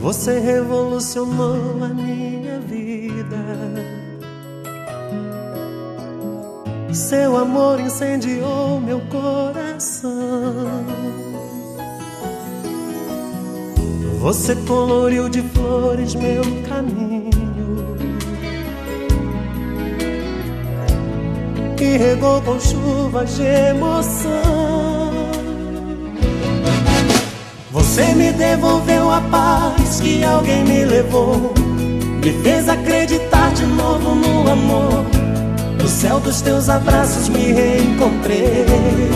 Você revolucionou a minha vida. Seu amor incendiou meu coração. Você coloriu de flores meu caminho e regou com chuvas de emoção. Você me devolveu a paz que alguém me levou, me fez acreditar de novo no amor. No céu dos teus abraços me reencontrei.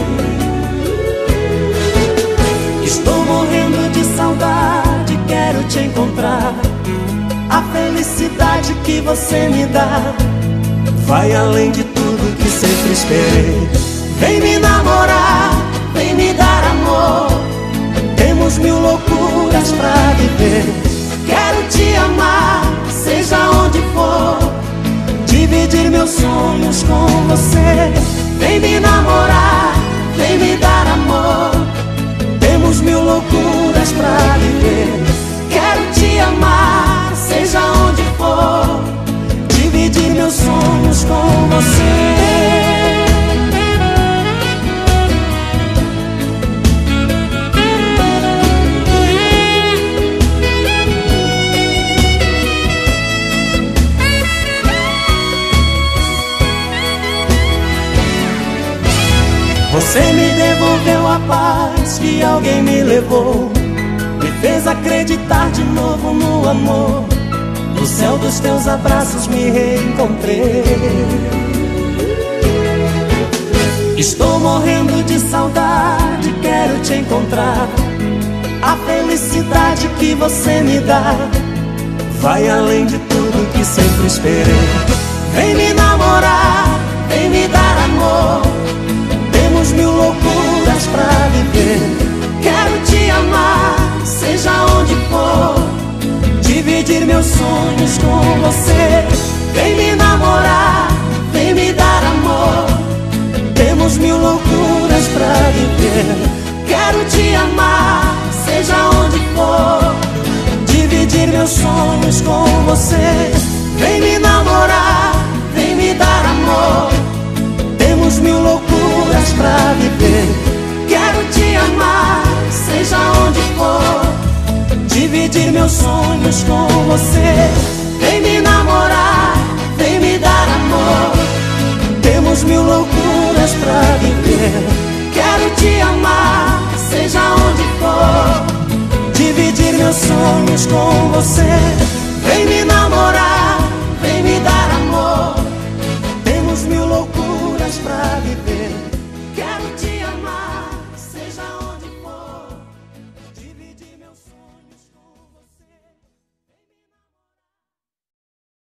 Estou morrendo de saudade, quero te encontrar. A felicidade que você me dá vai além de tudo que sempre esperei. Vem me namorar, vem me dar amor. Temos mil loucuras pra viver. Quero te amar, seja onde for, dividir meus sonhos com você. Vem me namorar, vem me dar amor. Temos mil loucuras pra viver. Quero te amar, seja onde for, dividir meus sonhos com você. Você me devolveu a paz que alguém me levou, me fez acreditar de novo no amor. No céu dos teus abraços me reencontrei. Estou morrendo de saudade, quero te encontrar. A felicidade que você me dá vai além de tudo que sempre esperei. Vem me namorar, vem me dar amor. Temos mil loucuras pra viver. Quero te amar, seja onde for, dividir meus sonhos com você. Vem me namorar, vem me dar amor. Temos mil loucuras pra viver. Quero te amar, seja onde for, dividir meus sonhos com você. Vem me namorar, vem me dar amor. Temos mil loucuras pra viver. Quero te amar, seja onde for, dividir meus sonhos com você. Vem me namorar, vem me dar amor. Temos mil loucuras pra viver. Quero te amar, seja onde for, dividir meus sonhos com você.